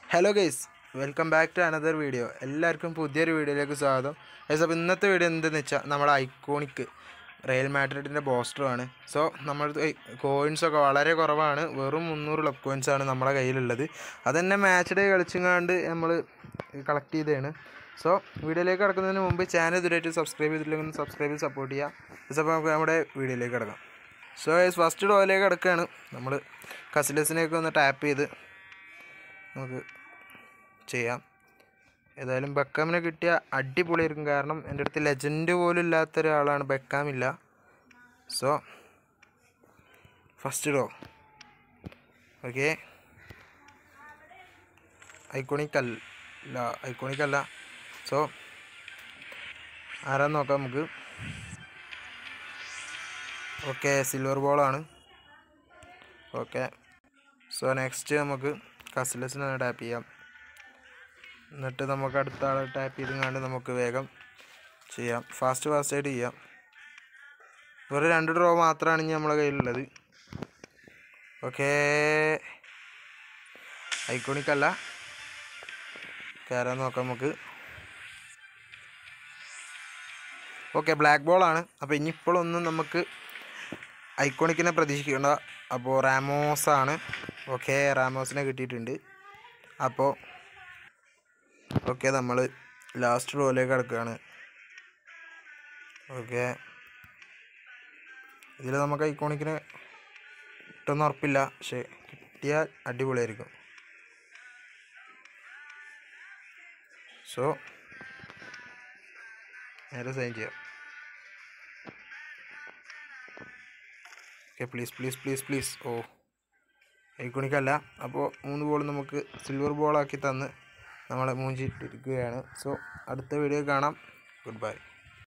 Hello guys, welcome back to another video. എല്ലാവർക്കും പുതിയൊരു വീഡിയോയിലേക്ക് സ്വാഗതം. ഗൈസ്, അപ്പോൾ ഇന്നത്തെ വീഡിയോ എന്തെന്ന് വെച്ചാൽ നമ്മുടെ ഐക്കോണിക് റയൽ മാഡ്രിഡിൻ്റെ പോസ്റ്ററുമാണ്. സോ നമ്മൾ കോയിൻസൊക്കെ വളരെ കുറവാണ്, വെറും 300 ക്ലബ് കോയിൻസാണ് നമ്മുടെ കയ്യിലുള്ളത്. അതുതന്നെ മാച്ച് ഡേ കളിച്ചുകൊണ്ട് നമ്മൾ കളക്ട് ചെയ്തതാണ്. സോ വീഡിയോയിലേക്ക് കിടക്കുന്നതിന് മുമ്പ് ചാനൽ ഇതുവരെയായിട്ട് സബ്സ്ക്രൈബ് ചെയ്തിട്ടില്ലെങ്കിൽ സബ്സ്ക്രൈബ് ചെയ്ത് സപ്പോർട്ട് ചെയ്യുക. ഗൈസ്, അപ്പോൾ നമുക്ക് നമ്മുടെ വീഡിയോയിലേക്ക് കിടക്കാം. സോ ഗൈസ്, ഫസ്റ്റ് ഡോയിലേക്ക് കിടക്കുകയാണ്. നമ്മൾ കസിലസിനെയൊക്കെ ഒന്ന് ടാപ്പ് ചെയ്ത് നമുക്ക് ചെയ്യാം. ഏതായാലും ബെക്കാമിനെ കിട്ടിയ അടിപൊളിയായിരിക്കും, കാരണം എൻ്റെ അടുത്ത് ലെജൻഡ് പോലും ഇല്ലാത്ത ഒരാളാണ്, ബെക്കാമില്ല. സോ ഫസ്റ്റ് ഡോ ഓക്കെ, ഐക്കോണിക് അല്ല. സോ ആരാന്ന് നോക്കാം നമുക്ക്. ഓക്കെ, സിൽവർ ബോളാണ്. ഓക്കെ, സോ നെക്സ്റ്റ് നമുക്ക് കസിലസിനെ ടാപ്പ് ചെയ്യാം. എന്നിട്ട് നമുക്ക് അടുത്ത ആളെ ടാപ്പ് ചെയ്തുകൊണ്ട് നമുക്ക് വേഗം ചെയ്യാം, ഫാസ്റ്റായിട്ട് ചെയ്യാം. വെറും 2 ഡ്രോ മാത്രമാണ് ഇനി നമ്മളെ കയ്യിലുള്ളത്. ഓക്കെ, ഐക്കോണിക് അല്ല, കയറാൻ നോക്കാം നമുക്ക്. ഓക്കെ, ബ്ലാക്ക് ബോളാണ്. അപ്പോൾ ഇനിയിപ്പോഴൊന്നും നമുക്ക് ഐക്കോണിക്കിനെ പ്രതീക്ഷിക്കേണ്ട. അപ്പോൾ റാമോസാണ്. ഓക്കെ, റാമോസിനെ കിട്ടിയിട്ടുണ്ട്. അപ്പോൾ ഓക്കെ, നമ്മൾ ലാസ്റ്റ് റോയിലേക്ക് കിടക്കുകയാണ്. ഓക്കെ, ഇതിൽ നമുക്ക് ഐക്കോണിക്കിനെ കിട്ടുമെന്ന് ഉറപ്പില്ല, പക്ഷേ കിട്ടിയാൽ അടിപൊളിയായിരിക്കും. സോ നേരെ സൈൻ ചെയ്യാം. Okay, please. ഓ, ഐക്കോണിക്കല്ല. അപ്പോൾ 3 ബോൾ നമുക്ക് സിൽവർ ബോളാക്കി തന്ന് നമ്മളെ മൂഞ്ചിട്ടിരിക്കുകയാണ്. സോ അടുത്ത വീഡിയോ കാണാം. Good by.